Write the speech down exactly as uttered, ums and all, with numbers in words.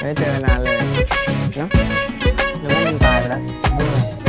ไม่ได้เจอนานเลยเนาะนึกว่ามันตายไปแล้ว